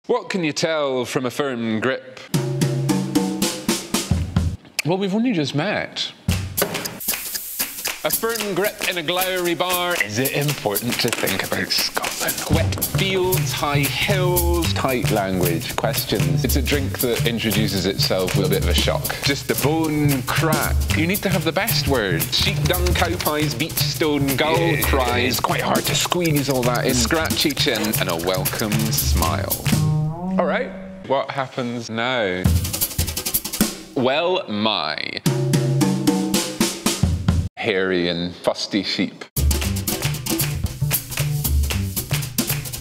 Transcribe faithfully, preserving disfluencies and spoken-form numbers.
What can you tell from a firm grip? Well, we've only just met. A firm grip in a glowery bar. Is it important to think about Scotland? Wet fields, high hills, tight language, questions. It's a drink that introduces itself with a bit of a shock. Just the bone crack. You need to have the best words. Sheep dung, cow pies, beach stone, gull yeah. cries. Quite hard to squeeze all that in. Scratchy chin and a welcome smile. All right, what happens now? Well, my hairy and fusty sheep.